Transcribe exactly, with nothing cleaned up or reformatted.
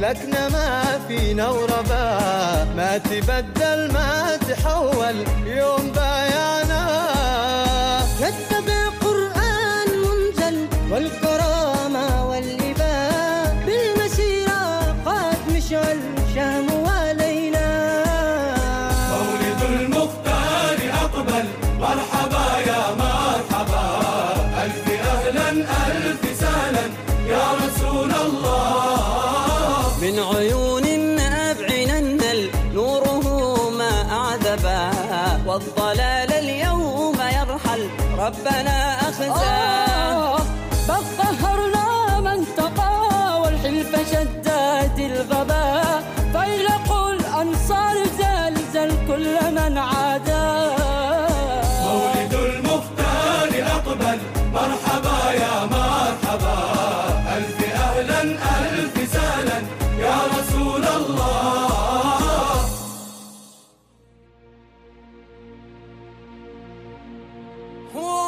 ملكنا ما فينا ورباه، ما تبدل ما تحول يوم بايعنا. نتبع قرآن منزل والكرامة واللباء، بالمسيرة قد مشعل شهم علينا. مولد المختار أقبل مرحبا يا مرحبا، ألف أهلا ألف سهلا يا رسول الله. من عيون النبع ننل نوره ما أعذبا، والضلال اليوم يرحل ربنا أخزاه. بل قهرنا من تقى والحلف شداد الغباء، فيلق الأنصار زلزل كل من عاداه. مولد المختار أقبل مرحبا يا مرحبا، ألف أهلا ألف سهلا يا رسول الله. هو